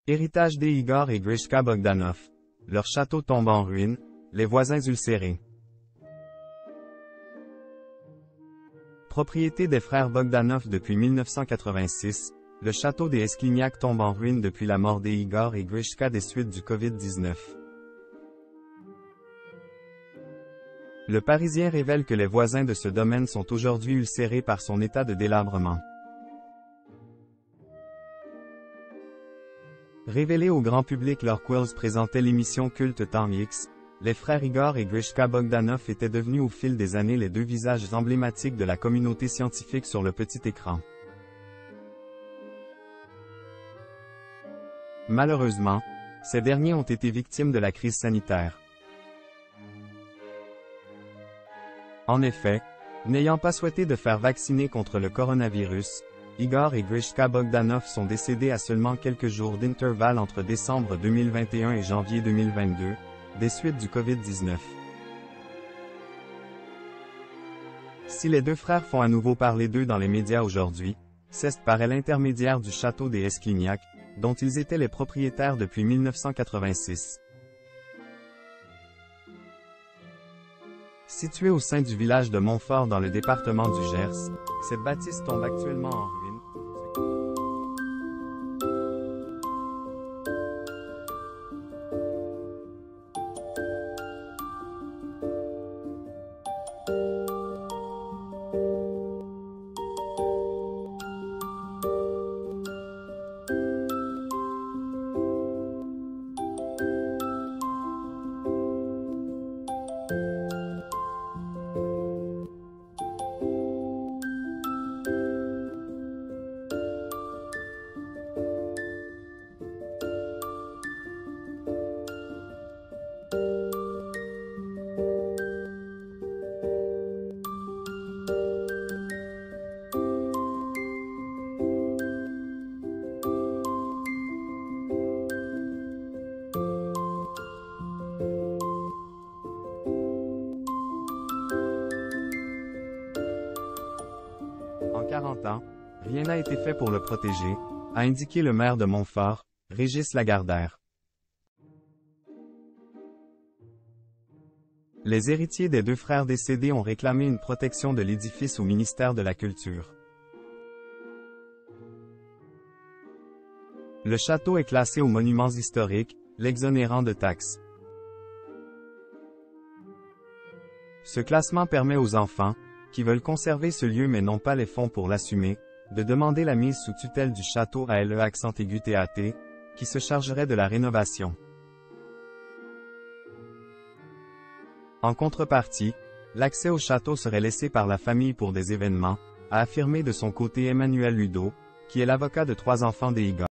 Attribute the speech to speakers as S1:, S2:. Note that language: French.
S1: Héritage d'Igor et Grishka Bogdanov. Leur château tombe en ruine, les voisins ulcérés. Propriété des frères Bogdanov depuis 1986, le château des Eskliniak tombe en ruine depuis la mort d'Igor et Grishka des suites du Covid-19. Le Parisien révèle que les voisins de ce domaine sont aujourd'hui ulcérés par son état de délabrement. Révélés au grand public lors qu'Wills présentait l'émission culte Temps X, les frères Igor et Grishka Bogdanov étaient devenus au fil des années les deux visages emblématiques de la communauté scientifique sur le petit écran. Malheureusement, ces derniers ont été victimes de la crise sanitaire. En effet, n'ayant pas souhaité de faire vacciner contre le coronavirus, Igor et Grishka Bogdanov sont décédés à seulement quelques jours d'intervalle entre décembre 2021 et janvier 2022, des suites du Covid-19. Si les deux frères font à nouveau parler d'eux dans les médias aujourd'hui, c'est par l'intermédiaire du château des Eskliniak, dont ils étaient les propriétaires depuis 1986. Situé au sein du village de Montfort dans le département du Gers, cette bâtisse tombe actuellement en ruine. En 40 ans, rien n'a été fait pour le protéger, a indiqué le maire de Montfort, Régis Lagardère. Les héritiers des deux frères décédés ont réclamé une protection de l'édifice au ministère de la Culture. Le château est classé aux monuments historiques, l'exonérant de taxes. Ce classement permet aux enfants, qui veulent conserver ce lieu mais n'ont pas les fonds pour l'assumer, de demander la mise sous tutelle du château à LE@TAT, qui se chargerait de la rénovation. En contrepartie, l'accès au château serait laissé par la famille pour des événements, a affirmé de son côté Emmanuel Ludo, qui est l'avocat de 3 enfants d'Igor.